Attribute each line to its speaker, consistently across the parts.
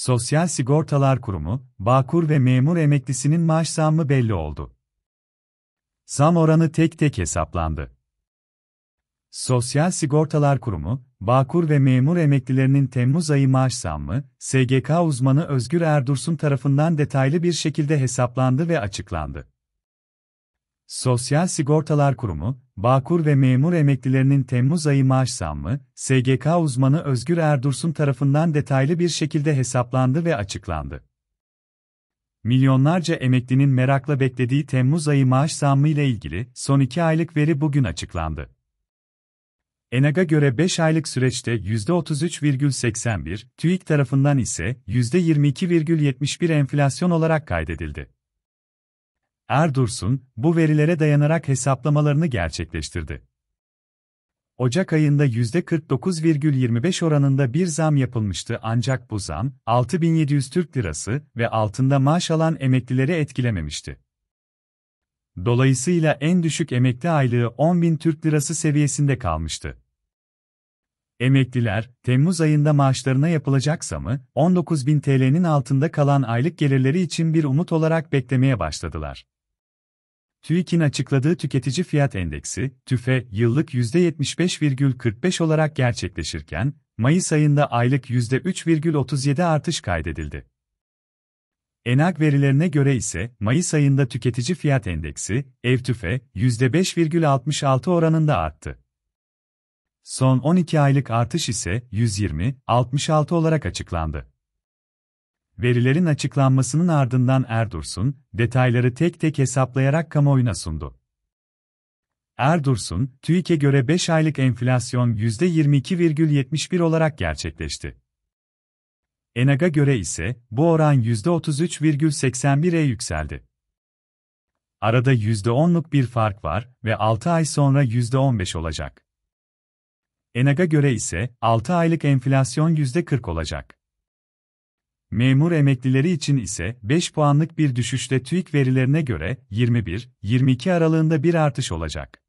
Speaker 1: Sosyal Sigortalar Kurumu, Bağkur ve memur emeklisinin maaş zammı belli oldu. Zam oranı tek tek hesaplandı. Sosyal Sigortalar Kurumu, Bağkur ve memur emeklilerinin Temmuz ayı maaş zammı, SGK uzmanı Özgür Erdursun tarafından detaylı bir şekilde hesaplandı ve açıklandı. Sosyal Sigortalar Kurumu, Bağkur ve memur emeklilerinin Temmuz ayı maaş zammı, SGK uzmanı Özgür Erdursun tarafından detaylı bir şekilde hesaplandı ve açıklandı. Milyonlarca emeklinin merakla beklediği Temmuz ayı maaş zammı ile ilgili son 2 aylık veri bugün açıklandı. ENAG'a göre 5 aylık süreçte %33,81, TÜİK tarafından ise %22,71 enflasyon olarak kaydedildi. Erdursun, bu verilere dayanarak hesaplamalarını gerçekleştirdi. Ocak ayında %49,25 oranında bir zam yapılmıştı ancak bu zam, 6.700 Türk Lirası ve altında maaş alan emeklileri etkilememişti. Dolayısıyla en düşük emekli aylığı 10.000 Türk Lirası seviyesinde kalmıştı. Emekliler, Temmuz ayında maaşlarına yapılacak zamı, 19.000 TL'nin altında kalan aylık gelirleri için bir umut olarak beklemeye başladılar. TÜİK'in açıkladığı tüketici fiyat endeksi, TÜFE, yıllık %75,45 olarak gerçekleşirken, Mayıs ayında aylık %3,37 artış kaydedildi. ENAG verilerine göre ise, Mayıs ayında tüketici fiyat endeksi, ev-TÜFE, %5,66 oranında arttı. Son 12 aylık artış ise %20,66 olarak açıklandı. Verilerin açıklanmasının ardından Erdursun, detayları tek tek hesaplayarak kamuoyuna sundu. Erdursun, TÜİK'e göre 5 aylık enflasyon %22,71 olarak gerçekleşti. ENAG'a göre ise bu oran %33,81'e yükseldi. Arada %10'luk bir fark var ve 6 ay sonra %15 olacak. ENAG'a göre ise 6 aylık enflasyon %40 olacak. Memur emeklileri için ise 5 puanlık bir düşüşle TÜİK verilerine göre 21-22 aralığında bir artış olacak.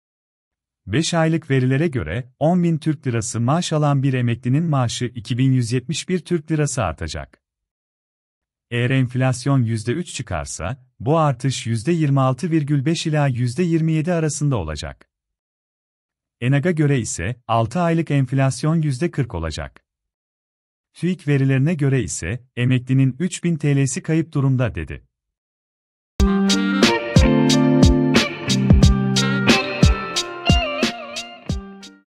Speaker 1: 5 aylık verilere göre 10.000 Türk Lirası maaş alan bir emeklinin maaşı 2.171 Türk Lirası artacak. Eğer enflasyon %3 çıkarsa, bu artış %26,5 ila %27 arasında olacak. ENAG'a göre ise 6 aylık enflasyon %40 olacak. TÜİK verilerine göre ise emeklinin 3.000 TL'si kayıp durumda dedi.